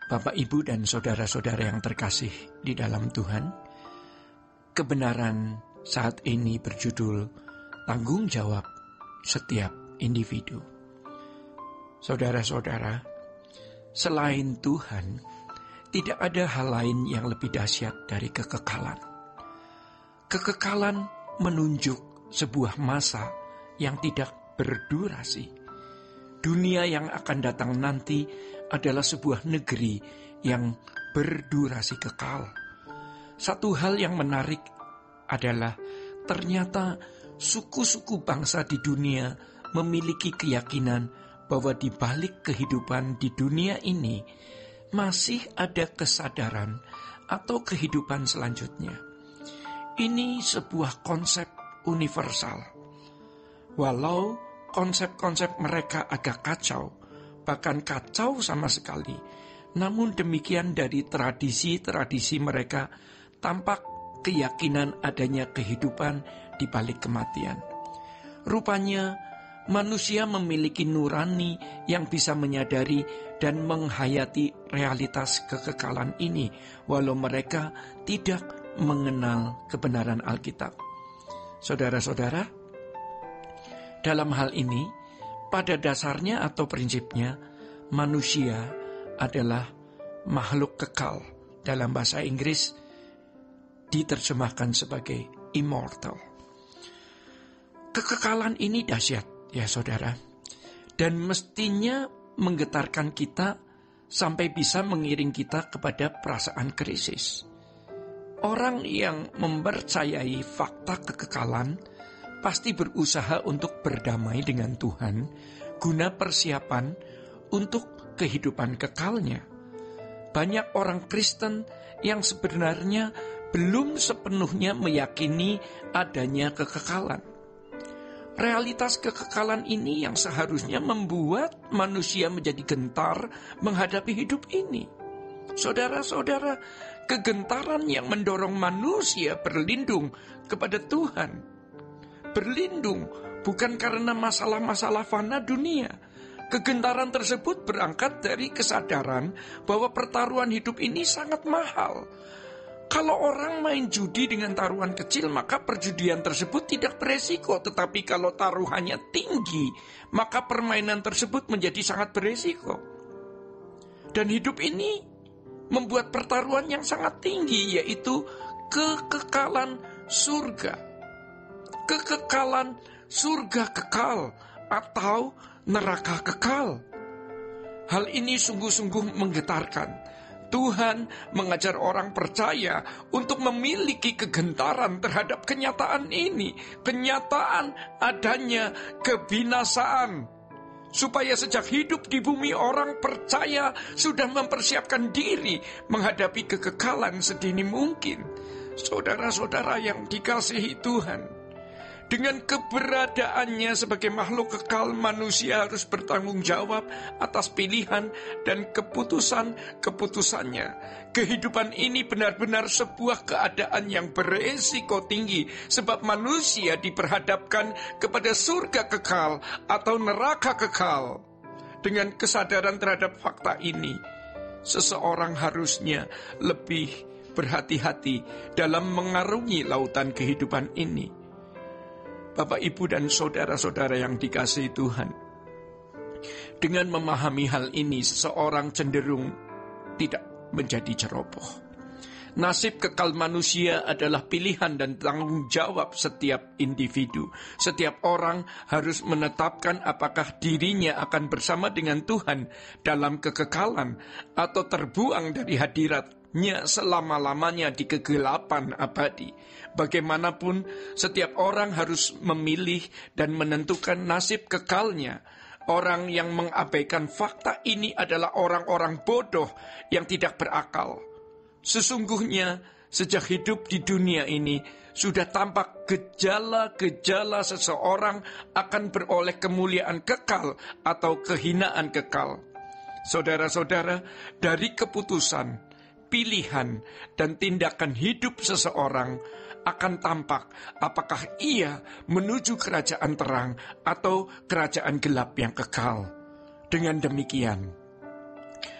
Bapak, Ibu, dan saudara-saudara yang terkasih di dalam Tuhan, kebenaran saat ini berjudul tanggung jawab setiap individu. Saudara-saudara, selain Tuhan, tidak ada hal lain yang lebih dahsyat dari kekekalan. Kekekalan menunjuk sebuah masa yang tidak berdurasi. Dunia yang akan datang nanti adalah sebuah negeri yang berdurasi kekal. Satu hal yang menarik adalah ternyata suku-suku bangsa di dunia memiliki keyakinan bahwa di balik kehidupan di dunia ini masih ada kesadaran atau kehidupan selanjutnya. Ini sebuah konsep universal. Walau konsep-konsep mereka agak kacau, bahkan kacau sama sekali, namun demikian dari tradisi-tradisi mereka tampak keyakinan adanya kehidupan di balik kematian. Rupanya manusia memiliki nurani yang bisa menyadari dan menghayati realitas kekekalan ini, walau mereka tidak mengenal kebenaran Alkitab. Saudara-saudara, dalam hal ini, pada dasarnya atau prinsipnya, manusia adalah makhluk kekal. Dalam bahasa Inggris diterjemahkan sebagai immortal. Kekekalan ini dahsyat, ya saudara, dan mestinya menggetarkan kita sampai bisa mengiring kita kepada perasaan krisis. Orang yang mempercayai fakta kekekalan pasti berusaha untuk berdamai dengan Tuhan guna persiapan untuk kehidupan kekalnya. Banyak orang Kristen yang sebenarnya belum sepenuhnya meyakini adanya kekekalan. Realitas kekekalan ini yang seharusnya membuat manusia menjadi gentar menghadapi hidup ini. Saudara-saudara, kegentaran yang mendorong manusia berlindung kepada Tuhan. Berlindung bukan karena masalah-masalah fana dunia. Kegentaran tersebut berangkat dari kesadaran bahwa pertaruhan hidup ini sangat mahal. Kalau orang main judi dengan taruhan kecil, maka perjudian tersebut tidak beresiko. Tetapi kalau taruhannya tinggi, maka permainan tersebut menjadi sangat beresiko. Dan hidup ini membuat pertaruhan yang sangat tinggi, yaitu kekekalan surga. Kekekalan surga kekal atau neraka kekal. Hal ini sungguh-sungguh menggetarkan. Tuhan mengajar orang percaya untuk memiliki kegentaran terhadap kenyataan ini. Kenyataan adanya kebinasaan. Supaya sejak hidup di bumi orang percaya sudah mempersiapkan diri menghadapi kekekalan sedini mungkin. Saudara-saudara yang dikasihi Tuhan, dengan keberadaannya sebagai makhluk kekal, manusia harus bertanggung jawab atas pilihan dan keputusan-keputusannya. Kehidupan ini benar-benar sebuah keadaan yang beresiko tinggi, sebab manusia diperhadapkan kepada surga kekal atau neraka kekal. Dengan kesadaran terhadap fakta ini, seseorang harusnya lebih berhati-hati dalam mengarungi lautan kehidupan ini. Bapak, Ibu, dan saudara-saudara yang dikasihi Tuhan, dengan memahami hal ini, seseorang cenderung tidak menjadi ceroboh. Nasib kekal manusia adalah pilihan dan tanggung jawab setiap individu. Setiap orang harus menetapkan apakah dirinya akan bersama dengan Tuhan dalam kekekalan atau terbuang dari hadiratnya selama-lamanya di kegelapan abadi. Bagaimanapun, setiap orang harus memilih dan menentukan nasib kekalnya. Orang yang mengabaikan fakta ini adalah orang-orang bodoh yang tidak berakal. Sesungguhnya, sejak hidup di dunia ini, sudah tampak gejala-gejala seseorang akan beroleh kemuliaan kekal atau kehinaan kekal. Saudara-saudara, dari keputusan, pilihan, dan tindakan hidup seseorang akan tampak apakah ia menuju kerajaan terang atau kerajaan gelap yang kekal. Dengan demikian,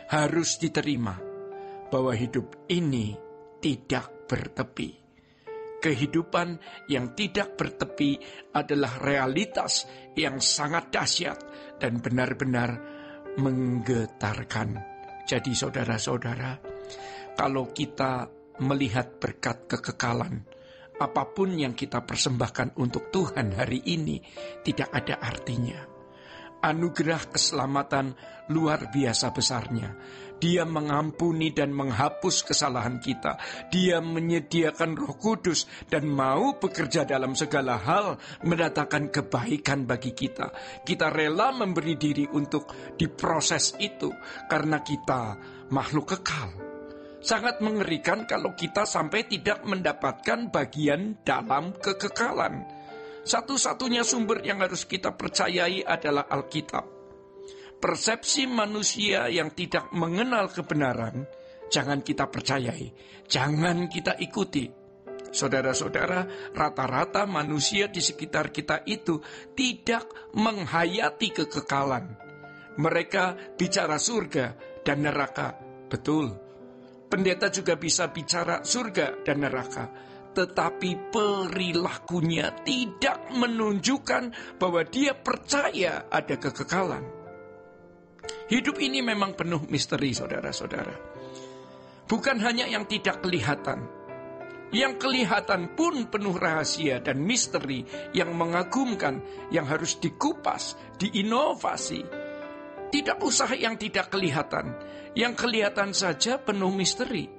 harus diterima bahwa hidup ini tidak bertepi. Kehidupan yang tidak bertepi adalah realitas yang sangat dahsyat dan benar-benar menggetarkan. Jadi saudara-saudara, kalau kita melihat berkat kekekalan, apapun yang kita persembahkan untuk Tuhan hari ini tidak ada artinya. Anugerah keselamatan luar biasa besarnya. Dia mengampuni dan menghapus kesalahan kita. Dia menyediakan Roh Kudus dan mau bekerja dalam segala hal mendatangkan kebaikan bagi kita. Kita rela memberi diri untuk diproses itu karena kita makhluk kekal. Sangat mengerikan kalau kita sampai tidak mendapatkan bagian dalam kekekalan. Satu-satunya sumber yang harus kita percayai adalah Alkitab. Persepsi manusia yang tidak mengenal kebenaran, jangan kita percayai, jangan kita ikuti. Saudara-saudara, rata-rata manusia di sekitar kita itu tidak menghayati kekekalan. Mereka bicara surga dan neraka, betul. Pendeta juga bisa bicara surga dan neraka, tetapi perilakunya tidak menunjukkan bahwa dia percaya ada kekekalan. Hidup ini memang penuh misteri, saudara-saudara. Bukan hanya yang tidak kelihatan. Yang kelihatan pun penuh rahasia dan misteri yang mengagumkan, yang harus dikupas, diinovasi. Tidak usah yang tidak kelihatan. Yang kelihatan saja penuh misteri.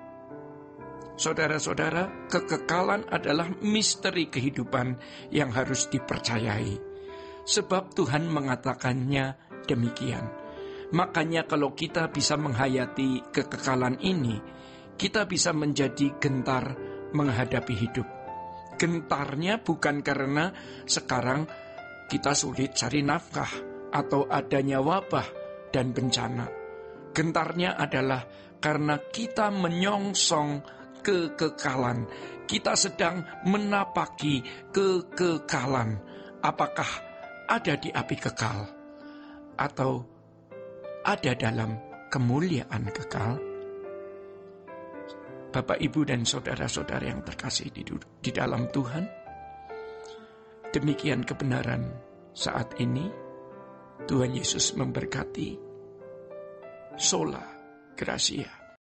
Saudara-saudara, kekekalan adalah misteri kehidupan yang harus dipercayai. Sebab Tuhan mengatakannya demikian. Makanya kalau kita bisa menghayati kekekalan ini, kita bisa menjadi gentar menghadapi hidup. Gentarnya bukan karena sekarang kita sulit cari nafkah atau adanya wabah dan bencana. Gentarnya adalah karena kita menyongsong kekekalan. Kita sedang menapaki kekekalan. Apakah ada di api kekal atau ada dalam kemuliaan kekal? Bapak, Ibu, dan saudara-saudara yang terkasih di dalam Tuhan, demikian kebenaran saat ini. Tuhan Yesus memberkati. Sola Gracia.